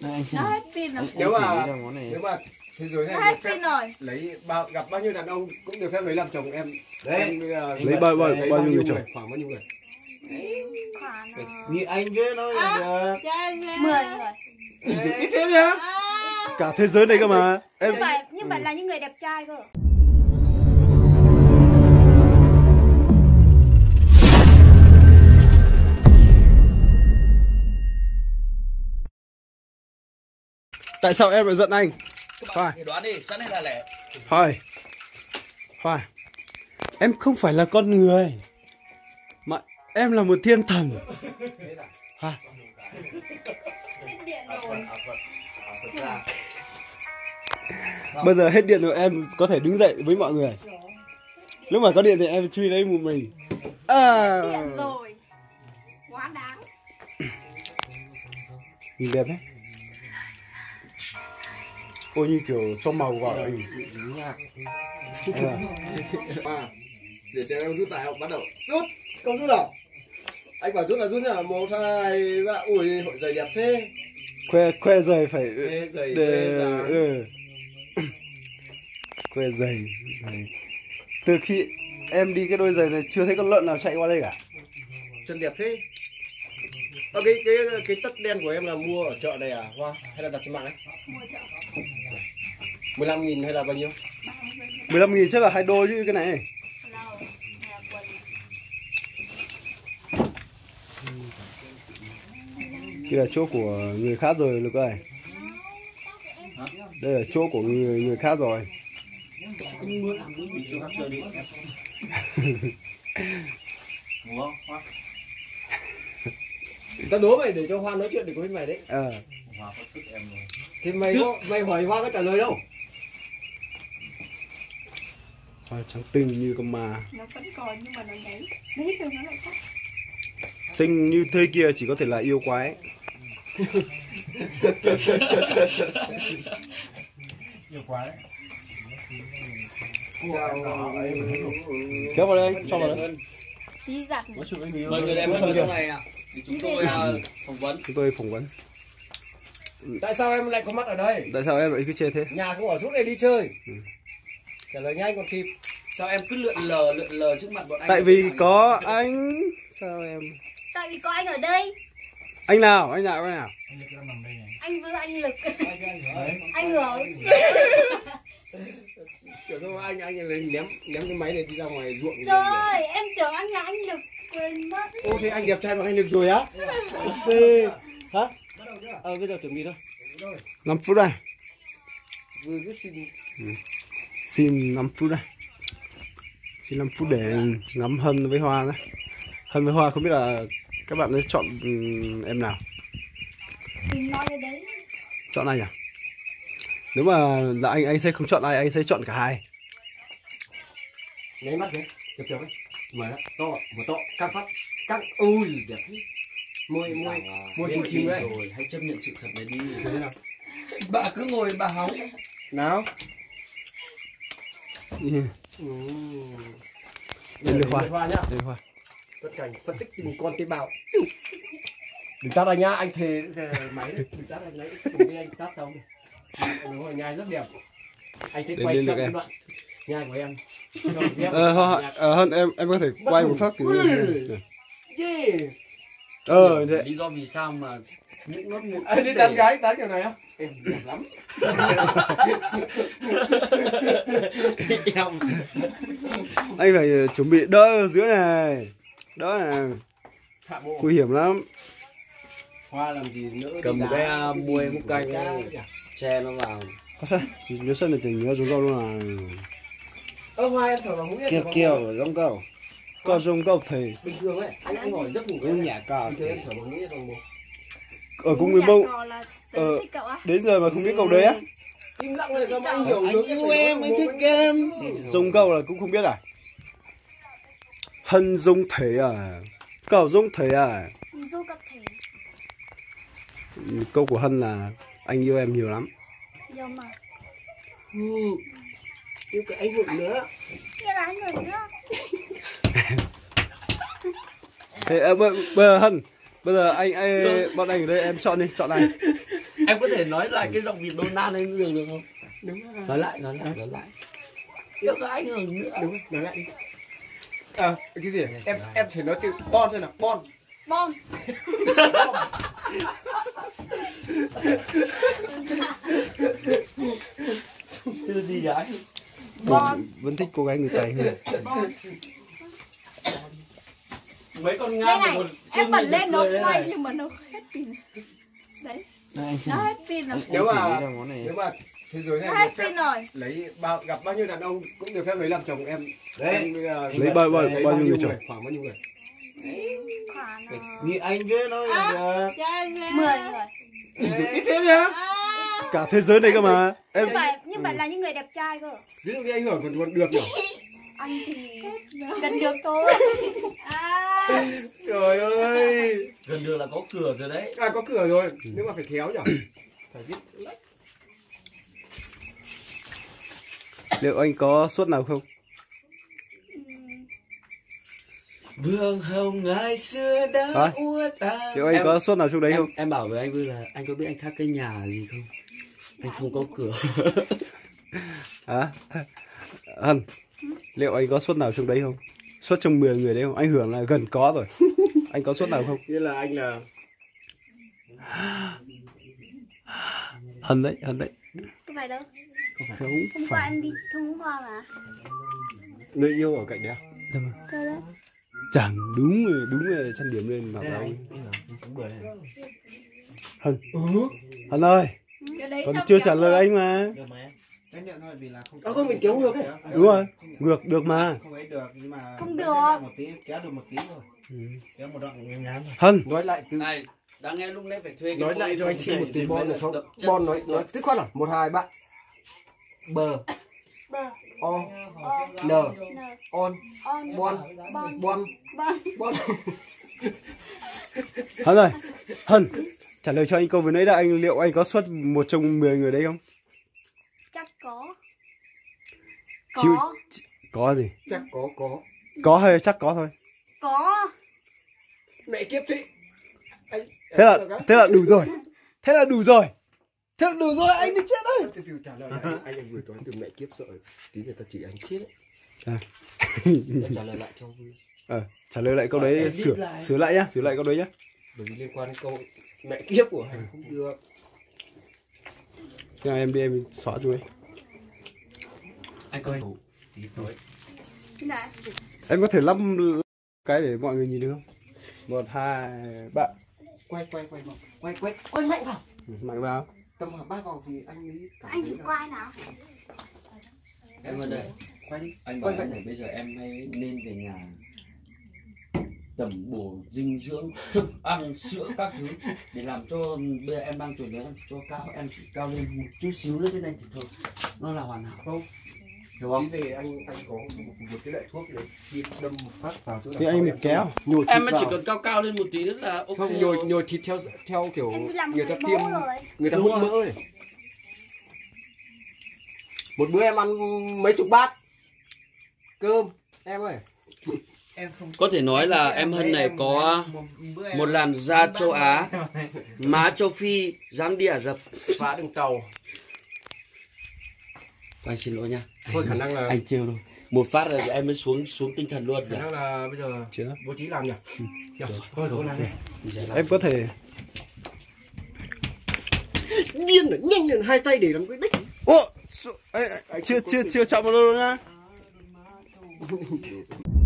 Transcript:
Anh nó hết pin rồi. Nếu mà thế giới này Hết được phép pin rồi. lấy gặp bao nhiêu đàn ông cũng được phép lấy làm chồng em. Đấy. Em, lấy bao nhiêu người chồng? Khoảng bao nhiêu người? Khoảng Như anh chứ nó được. 10 người. Ít thế nhá. Cả thế giới này cơ mà. Em Nhưng phải là những người đẹp trai cơ. tại sao em lại giận anh? Các bạn đoán đi, chẵn hay là lẻ? Khoai. Em không phải là con người, mà em là một thiên thần. Khoai. Bây giờ hết điện rồi, em có thể đứng dậy với mọi người. Lúc mà có điện thì em truy lấy một mình. Điện rồi. Quá đáng. Nhìn đẹp đấy. Ôi như kiểu cho màu vào ấy. Để xem em rút lại không? Bắt đầu. Rút! Không rút đâu. Anh bảo rút là rút nhá. 1, 2, 3. Ui, hội giày đẹp thế. Khoe giày phải Khoe giày, khoe giày. Từ khi em đi cái đôi giày này chưa thấy con lợn nào chạy qua đây cả. Chân đẹp thế. Cái tất đen của em là mua ở chợ này à Hoa? Hay là đặt trên mạng đấy? Mua chợ. 15.000 hay là bao nhiêu? 15.000 chắc là 2 đôi chứ cái này. Kia là chỗ của người khác rồi Lực ơi. Đây là chỗ của người khác rồi. Tao đố mày để cho Hoa nói chuyện được với mày đấy. Thì mày hỏi Hoa có trả lời đâu. Hoa trắng tinh như con ma. Nó vẫn còn nhưng mà nó nháy. Đấy từ nó lại khác. Xinh như thế kia chỉ có thể là yêu quái. Nhiều quá đấy. Kéo vào đây, cho vào đây. Tí giặt. Mời người đẹp hơn trong này ạ. Thì chúng tôi phỏng vấn. Chúng tôi phỏng vấn. Tại sao em lại có mặt ở đây? Tại sao em lại cứ chê thế? Nhà không ở rút này đi chơi. Trả lời nhanh còn kịp. Sao em cứ lượn lờ trước mặt bọn anh? Tại vì có anh. Sao em? Tại vì có anh ở đây. Anh nào? Anh nào? Anh Vương, anh Lực. Anh Hướng. Kiểu đâu anh lên ném cái máy này đi ra ngoài ruộng. Trời ơi, em tưởng anh là anh Lực. Quên mất. Ô thế anh đẹp trai bằng anh Lực rồi á? Hả? Bây giờ chuẩn bị thôi. 5 phút đây. Vừa cứ xin. Xin 5 phút đây. Xin 5 phút để ngắm Hân với Hoa đấy. Hân với Hoa không biết là các bạn sẽ chọn em nào. Mình nói cái đấy. Chọn ai nhỉ? Nếu mà là anh sẽ không chọn ai, anh sẽ chọn cả hai. Nháy mắt đấy, chập ấy. Mở đó, to, vừa to, căng phát, căng. Ui, đẹp thế. Môi chụp chìm đấy. Rồi, hãy chấp nhận sự thật này đi. Thế nào? Bà cứ ngồi bà hóng. Nào. Đây là Hoa nhá. Đây Hoa. Tất cảnh phân tích từng con tế bào. Đừng tát anh nhá, anh thề máy đấy. Đừng tát anh lấy, cùng đi anh tát xong. Đúng rồi, nhai rất đẹp. Anh sẽ quay trong cái đoạn nhai của em. Hân em có thể quay một phát kiểu Yeah. Lý do vì sao mà những nốt mụn. Anh đi tán gái, tán kiểu này á? Em đẹp lắm. Anh phải chuẩn bị đỡ ở dưới này. Đỡ này. Nguy hiểm lắm. Hoa làm gì nữa? Cầm cái muôi múc canh che nó vào. Có sao? Nhớ sân này thì nhớ giống câu luôn là. Hoa em thở vào mũi. Kêu giống câu. Có giống câu thì. Bình thường ấy, anh hỏi giấc ngủ Cũng nhà cò. bình thường em thở vào mũi còn một. Ở cung Nguyên Bông. Đến giờ mà không biết câu đấy á? Im lặng rồi sao mà anh hiểu Anh được yêu em, anh thích em. Dùng câu là cũng không biết à? Hân dung thế à? Cậu dung thế à? Dung cặp thể. Câu của Hân là anh yêu em nhiều lắm. Yêu mà. Yêu cả anh một nữa. Yêu anh người nữa. Thế bây giờ Hân, bây giờ bọn anh ở đây em chọn đi, chọn này. Em có thể nói lại cái giọng Việt Donald ấy được không? Đúng rồi. Nói lại. Đâu có ảnh hưởng nữa. Đúng rồi, nói lại đi. Cái gì? Em chỉ nói từ bon thôi nào, bon. Bon. Từ gì vậy? Bon. Vẫn thích cô gái người Tây hơn. Bon. Mấy con Đây Nga này, em bật lên nó quay nhưng mà nó hết pin. Đấy, Này anh nó hết pin rồi. Nếu mà món này. thế giới Nó này hết được phép pin rồi. lấy gặp bao nhiêu đàn ông cũng được phép lấy làm chồng em. Đấy. Em, Lấy bao nhiêu người chồng? Khoảng bao nhiêu người? Khoảng Như anh chứ nói được. 10 người. Ít thế nhá. Cả thế giới này cơ mà. Em Như vậy là những người đẹp trai cơ. Ví dụ như anh Hưởng còn được nhỉ? Anh thì gần được thôi. Trời ơi. gần đường là có cửa rồi đấy. Có cửa rồi, nhưng mà phải khéo nhỉ? Phải biết. liệu anh có suất nào không? Vương hồng ngày xưa đã úa ta. Liệu anh có suất nào trong đấy không? Em bảo với anh Vương là anh có biết anh tháp cây nhà gì không? Anh không có cửa. Hân, liệu anh có suất nào trong đấy không? Suất trong 10 người đấy không? Anh Hưởng là gần có rồi. Anh có suất nào không? Như là anh là Hân đấy. Không phải đâu. Không Hôm qua em đi thông hoa mà. người yêu ở cạnh đấy à? Cơ đó. Chẳng đúng rồi chăn điểm lên mặc anh. Hân. Hân ơi, Cái đấy còn xong chưa kéo trả lời ngược. anh mà. Được mà em. Chấp nhận thôi vì là không. Không mình kéo ngược ấy. Đúng rồi, ngược được mà. Không ấy được nhưng mà Không vẫn được. sẽ ra một tí, kéo được một tí thôi. Kéo một đoạn ngắn ngắn thôi. Hân, Nói lại từ Này, đang nghe lúc nãy phải thuê cái nói lại cho anh xin một từ bon được không? Bon Bon nói dứt khoát nào. 1 2 3. Bờ. Bờ. O. N. N. On. On. Bon. Bon. Bon. Bon. Bon. Hân ơi, Hân, trả lời cho anh câu vừa nãy là liệu anh có suất một trong 10 người đấy không? Chắc có. Chịu- Có. Có gì? Chắc có. Có hay là chắc có thôi? Có. Mẹ kiếp thế. Thế là đủ rồi. Thế là đủ rồi, anh đi chết ơi. Từ trả lời lại anh vừa nói từ mẹ kiếp sợ tí người ta chỉ anh chết đấy. Em trả lời lại cho vui. Trả lời lại câu đấy, Em sửa lại. sửa lại nhá, sửa lại câu đấy nhá. Bởi vì liên quan đến câu mẹ kiếp của anh không được. Thế nào em đi em xóa chú ấy. Anh coi. Tí tối. Thế nào? Em có thể lắp cái để mọi người nhìn được không? 1 2 3. Quay mạnh vào. Mạnh vào. Tầm khoảng 3 vòng thì anh ấy cảm Anh thấy thử là quay nào. Em ơi đây. quay đi. Anh bảo em này bây giờ em hay nên về nhà tẩm bổ dinh dưỡng, thức ăn, sữa các thứ để làm cho bây giờ em đang tuổi lớn em cho cao, em chỉ cao lên một chút xíu nữa thế này thì thôi, nó là hoàn hảo Không. hiểu không? Tí về anh có một cái loại thuốc để đi đâm một phát vào chỗ Thì anh bị kéo. nhồi Em thịt mới chỉ vào. cần cao cao lên một tí nữa là ok. Không rồi. nhồi thịt theo kiểu Em đi làm người ta người tiêm bố rồi. người ta Đúng hút rồi. mỡ này. Một bữa em ăn mấy chục bát cơm em ơi. Em không. Có thể nói là em Hân này có một làn da châu Á, má châu Phi, dáng đi Ả Rập. Phá đường tàu. Anh xin lỗi nha. Thôi khả năng là Anh trêu thôi. Một phát là em mới xuống tinh thần luôn khả rồi. năng là bây giờ Chưa. bố trí làm nhỉ. Thôi cô làm đi. Em có thể Điên rồi, nhanh lên 2 tay để làm cái đích. chưa chạm vào đâu nhá.